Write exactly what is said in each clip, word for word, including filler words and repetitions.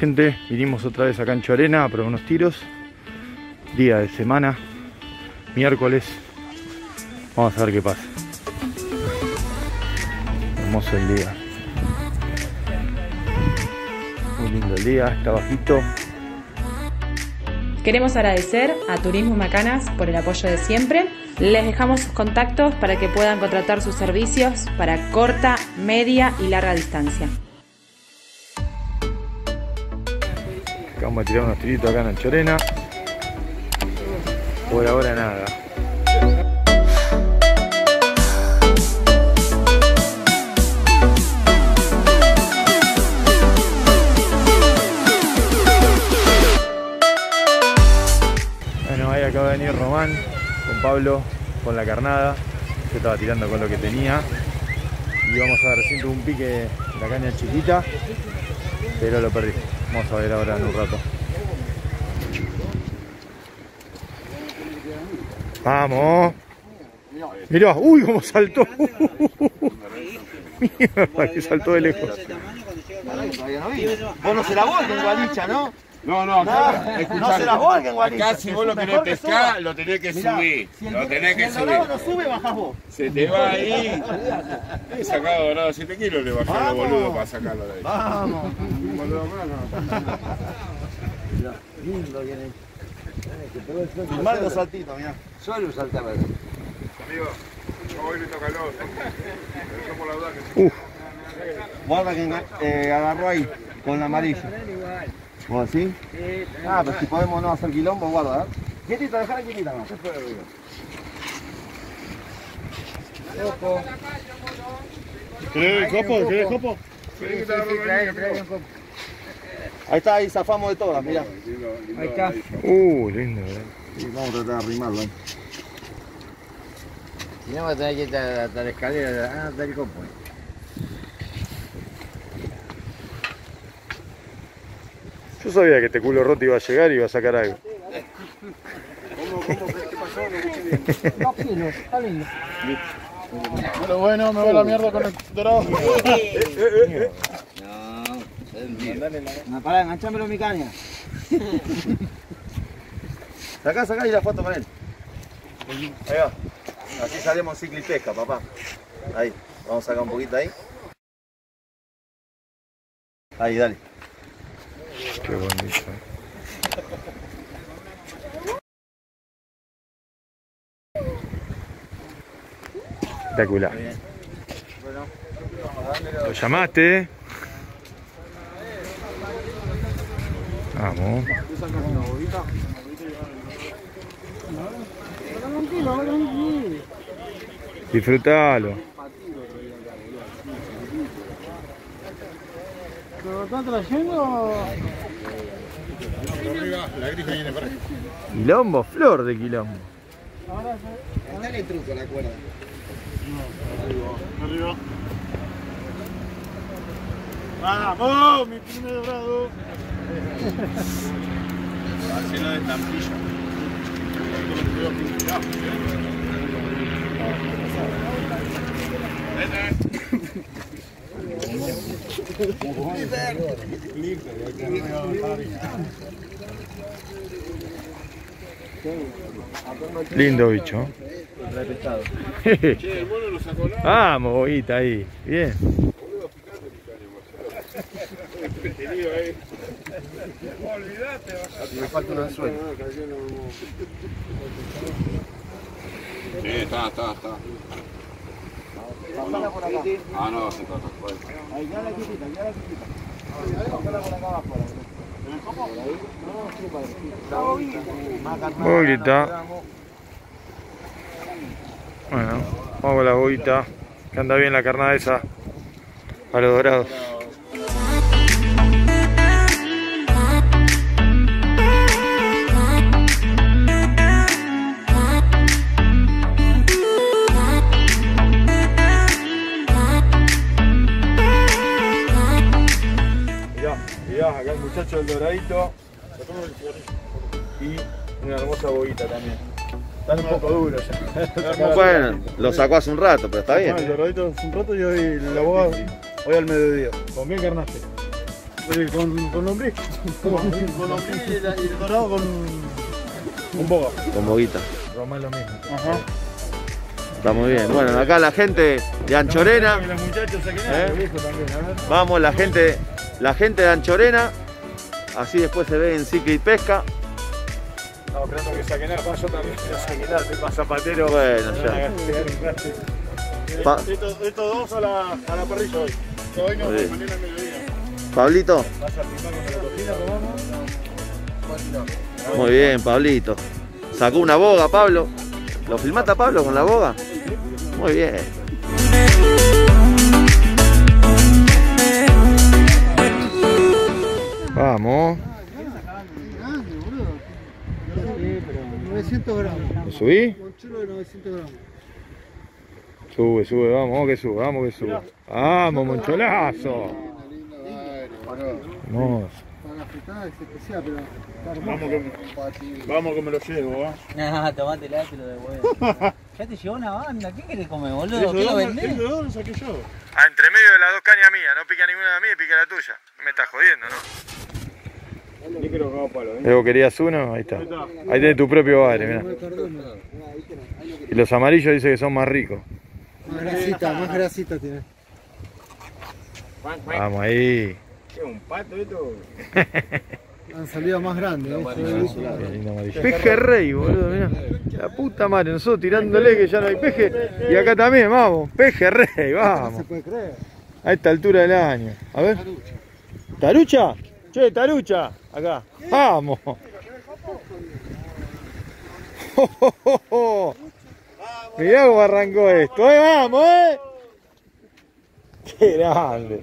gente, vinimos otra vez acá en Chorena a probar unos tiros. Día de semana, miércoles. Vamos a ver qué pasa. Hermoso el día. Muy lindo el día, está bajito. Queremos agradecer a Turismo Macanas por el apoyo de siempre. Les dejamos sus contactos para que puedan contratar sus servicios para corta, media y larga distancia. Vamos a tirar unos tiritos acá en Chorena. Por ahora nada. Bueno, ahí acaba de venir Román con Pablo con la carnada. Se estaba tirando con lo que tenía. Y vamos a ver, siento un pique de la caña chiquita, pero lo perdí. Vamos a ver ahora en un rato. ¡Vamos! Mirá, uy, cómo saltó. Mierda, que saltó de lejos. Vos no se la volquen, Gualicha, ¿no? No, no, acá, no, no se la volquen, Gualicha. Acá si vos lo querés pescar, lo tenés que Mirá, subir. Si el, lo tenés si que el subir. dorado no sube, bajás vos. Se te va ahí. He sacado dorado siete kilos, le bajé a los boludos para sacarlo de ahí. Vamos. Un boludo más, no. Lindo viene. Filmar los saltitos, mirá. Solo un saltaba. Amigo, hoy le toca el otro. Pero yo por la duda que sí. Uf. Guarda que eh, agarró ahí, con la amarilla. ¿Vos así? Ah, pero si podemos no hacer quilombo, guarda, ¿eh? Quietita, dejala quietita, no. ¿Querés el copo? ¿Querés el copo? Sí, sí, sí, trae, trae un copo. Ahí está, ahí zafamos de todas, mirá. Ahí está. Uh, lindo, eh. Sí, vamos a tratar de arrimarlo ahí. Y no va a tener que ir hasta la escalera, ah, hasta el copo. Yo sabía que este culo roto iba a llegar y iba a sacar algo. ¿Cómo, cómo? ¿Qué pasó? No escuché bien. Dos kilos, está lindo. Pero bueno, me va la mierda con el dorado. No, pará, enganchámelo en mi caña. Sacá, sacá y la foto con él. Ahí va. Así salimos ciclo y pesca, papá. Ahí, vamos a sacar un poquito ahí. Ahí, dale. Qué bonito. Espectacular. ¿Lo llamaste? Vamos. Disfrutalo. ¿Lo están trayendo? La grija viene para ahí. Quilombo, flor de quilombo. Dale el truco a la cuerda. Arriba. ¡Vamos! Mi primer dorado. Hacelo de estampilla. Lindo bicho. Che, el mono lo sacó la. Vamos, boguita ahí. Bien. Olvídate, Me falta un anzuelo. Sí, está, está, está. Pasala por acá. Ah, no, se está fuera. Ahí, ya la quietita, ya la quietita. Pasala por acá abajo. ¿En el copo? Por ahí. No, sí, padre. La boguita. Más carnada. Boguita. Bueno, vamos con la boguita. Que anda bien la carnada esa. A los dorados. Acá el muchacho del doradito y una hermosa boguita también. Están un poco duros ya. Bueno, lo sacó hace un rato, pero está bien. El doradito hace un rato y hoy la boga hoy al mediodía. ¿Con quién carnaste? Eh, con, con lombriz. Con, con lombriz y, la- y el dorado con... Un boga. Con boguita. Román lo mismo. Ajá. Está muy bien. Bueno, acá la gente de Anchorena. Que los muchachos saquen ¿Eh? algo, viejo, también, a ver. Vamos, la gente, la gente de Anchorena. Así después se ve en Cicla y Pesca. Estamos esperando que saquen algo. Yo también quiero saquenar, soy más zapatero. Bueno, Me ya. van a gastear un gaste. Pa- Estos, estos dos a la, a la parrilla hoy. Hoy no, Muy bien. mañana al mediodía. Pablito. ¿Vas a filmar con la cocina, probamos? Muy bien, Pablito. Sacó una boga, Pablo. ¿Lo filmaste a Pablo con la boga? Muy bien. Vamos. novecientos gramos. ¿Lo subí? Monchulo de novecientos gramos. Sube, sube, vamos, vamos que sube, vamos que sube. Vamos, moncholazo. Vamos. Para fritar es especial, pero está Vamos hermoso. que, vamos que me lo llevo, ¿ah? No, tomátela, te lo devuelvo. Ya te llevó una banda, ¿qué querés comer, boludo? ¿Qué lo vendés? ¿De dónde lo saqué yo? Ah, entre medio de las dos cañas mías, no pica ninguna de mí y pica la tuya. Me estás jodiendo, ¿no? Ni creo que hago palo, ¿eh? Luego querías uno, ahí está. Ahí tenés tu propio bagre, mirá. Y los amarillos dice que son más ricos. Más grasita, más grasita tiene. Vamos ahí. ¿Qué, un pato esto? Han salido más grandes. ¿eh? Qué lindo amarillo. Pejerrey, boludo, mirá. La puta madre, nosotros tirándole que ya no hay peje. Y acá también, vamos. Pejerrey, No se vamos. puede creer. A esta altura del año. A ver. ¿Tarucha? Che, Tarucha. Acá. Vamos. Mirá cómo arrancó esto. ¡Eh, vamos, eh! ¡Qué grande!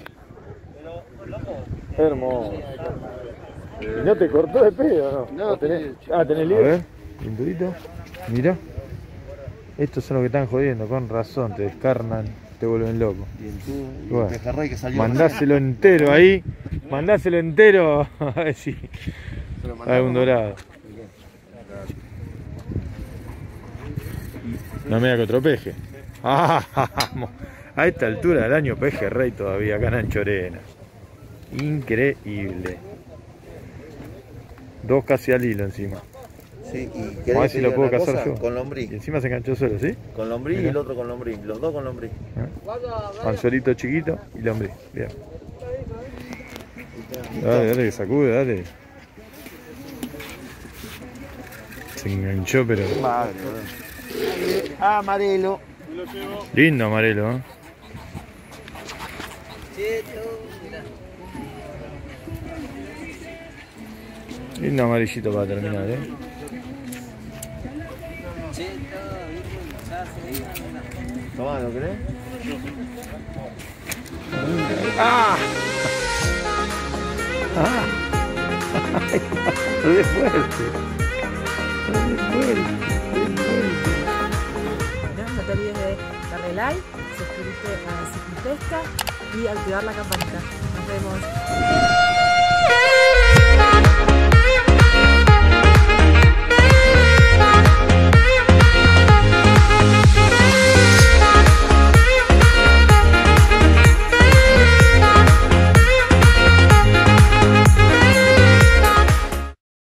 Hermoso. ¿Y no te cortó de pedo, no? No, ¿O tenés? tenés- Ah, tenés libre. A ver, pintudito. Mirá. Estos son los que están jodiendo, con razón, te descarnan, te vuelven loco. Y Bueno, el pejerrey que salió. mandáselo entero ahí, mandáselo entero, a ver si hay un dorado. No me da que otro peje. Ah, vamos. A esta altura del año pejerrey todavía acá en Anchorena. Increíble. Dos casi al hilo encima. Sí, y Vamos a ver ¿querés si que lo diga puedo una cazar cosa? yo. Con Y lombriz. encima se enganchó solo, ¿sí? Con lombriz y Mirá. el otro con lombriz. Los dos con lombriz. Anzuelito chiquito y lombriz. Bien. Dale, dale, que sacude, dale. Se enganchó, pero. Madre, boludo. Amarelo. Lindo amarelo, ¿eh? Lindo amarillito para terminar, ¿eh? Tomá, ¿lo querés? ¡Ah! ¡Ah! ¡Re fuerte! ¡Re fuerte! No te olvides de darle like, suscribirte a Ciclipesca y activar la campanita. Nos vemos.